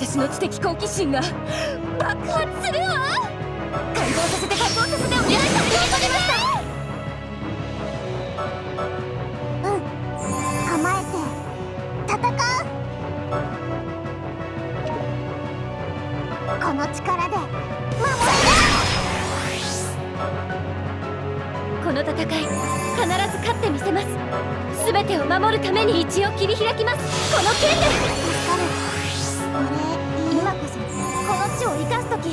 私の知的好奇心が爆発するわ。解放させて解放させてお願いします。 構えて戦う。この力で守る。 この戦い必ず勝ってみせます。全てを守るために道を切り開きます。この剣で。 助かる。今こそこの地を生かす時。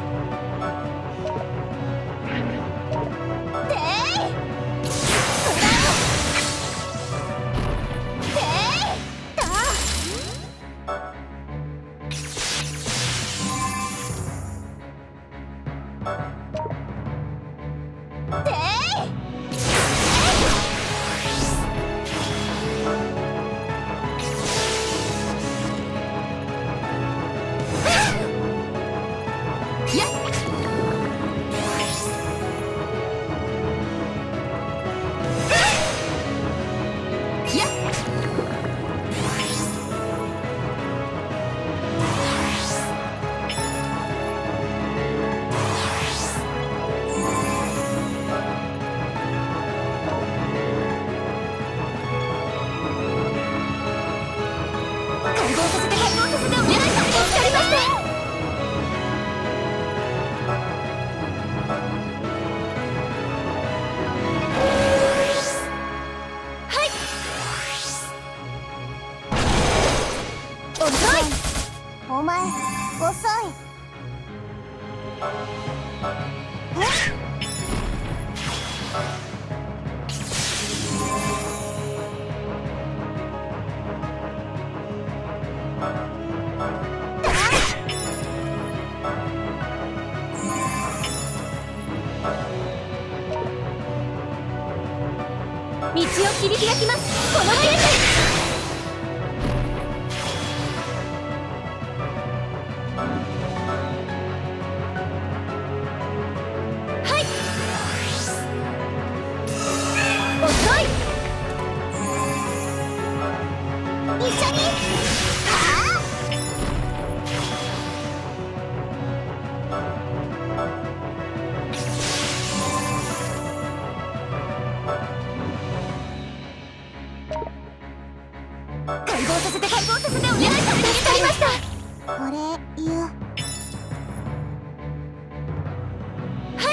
お前遅い。 道を切り開きます。この剣で。解放させて解放させてお願いします。助かりました。 これ言う。 はい。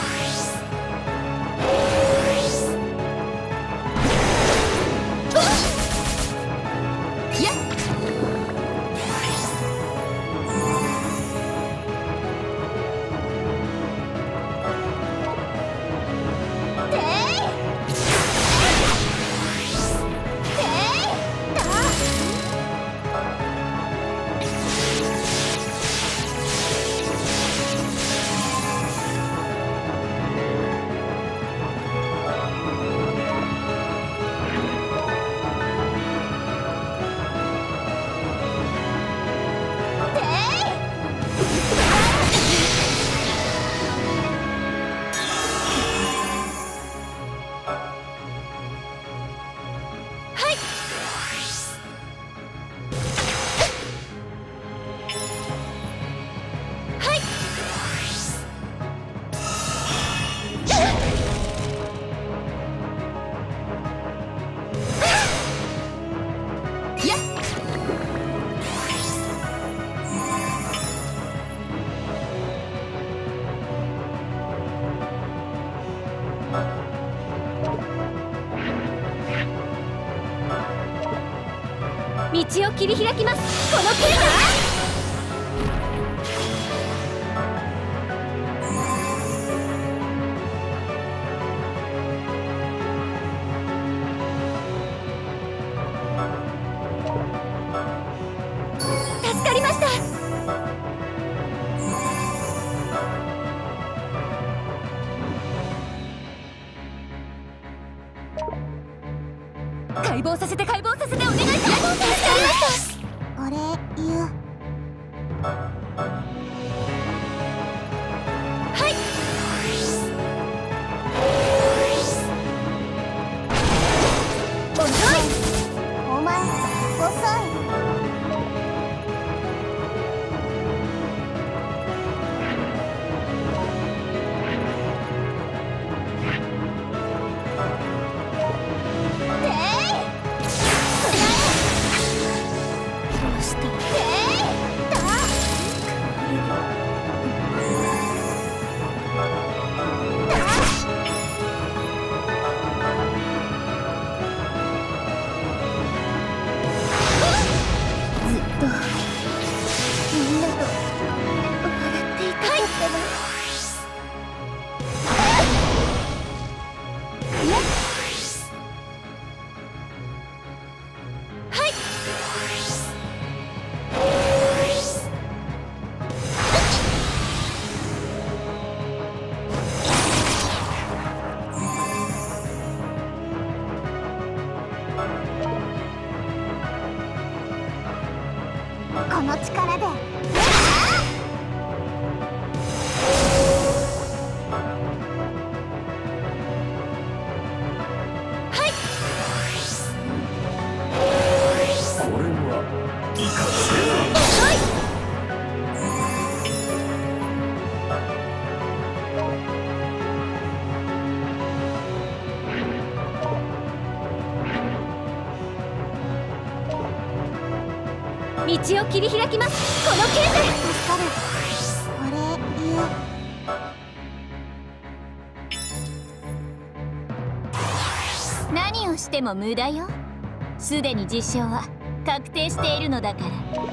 道を切り開きます。この剣で。助かりました。解放させて解放させてお願いします。 これ言う。 はい。遅い。 お前遅い。 この力で道を切り開きます。この剣で助かる。お礼言う。 何をしても無駄よ。すでに実証は確定しているのだから。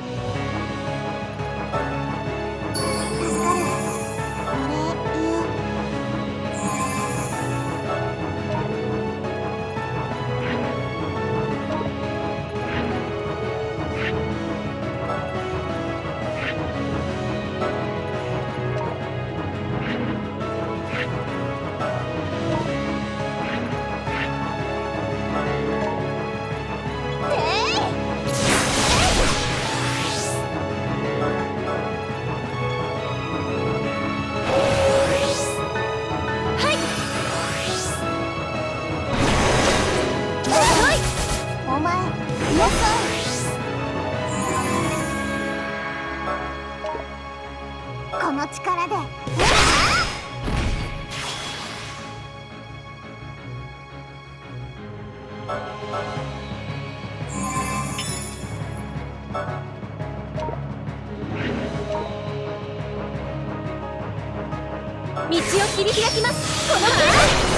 助かる。お礼言う。お前、よそこの力で道を切り開きます。この剣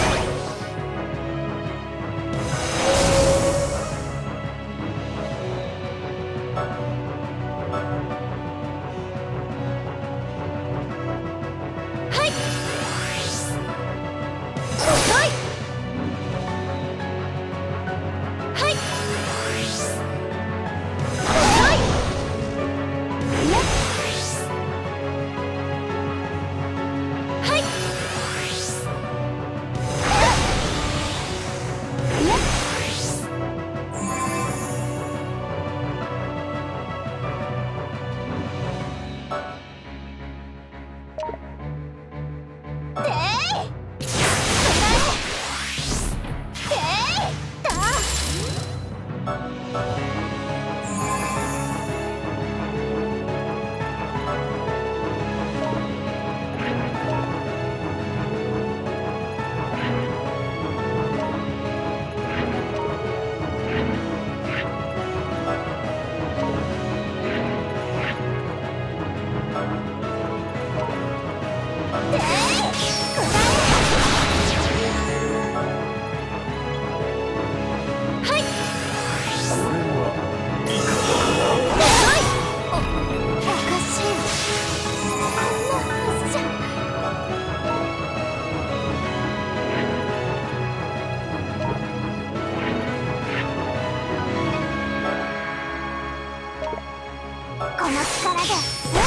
この力で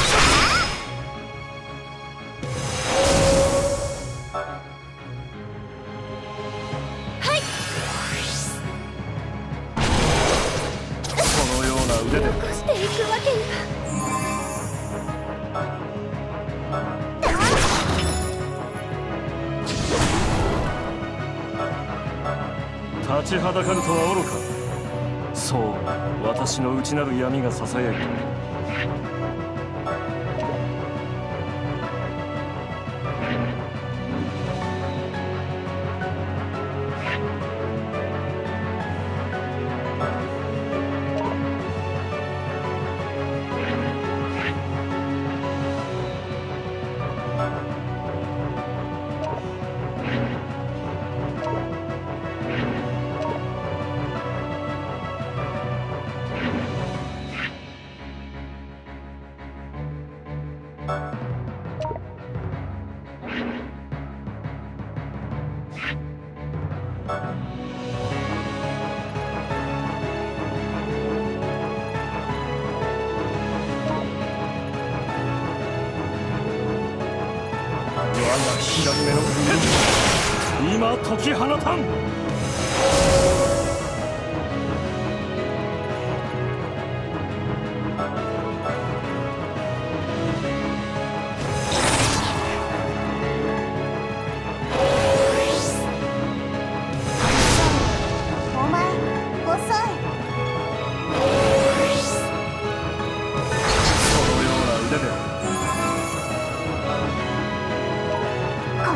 このような腕で残していくわけには。 立ちはだかるとは愚か。そう、私の内なる闇がささやいた。我が左目の軍今解き放たん。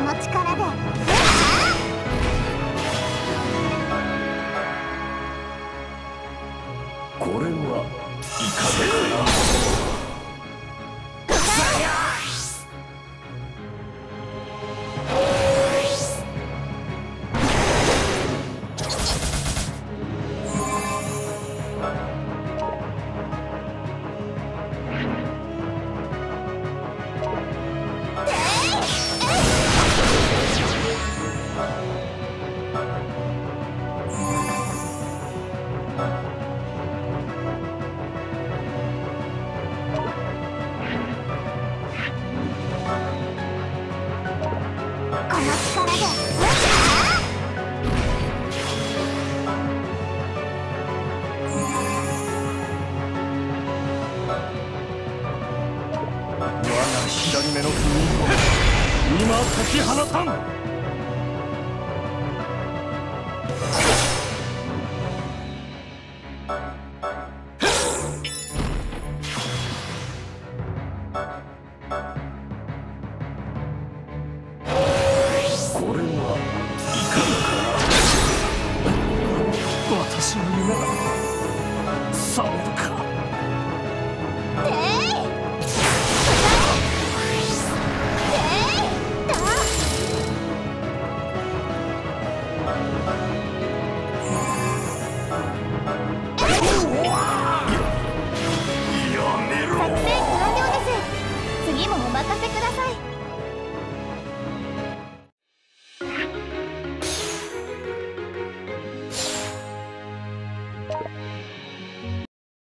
の力でこれはいかがかな。 この力で我が左目の封印を今解き放たん。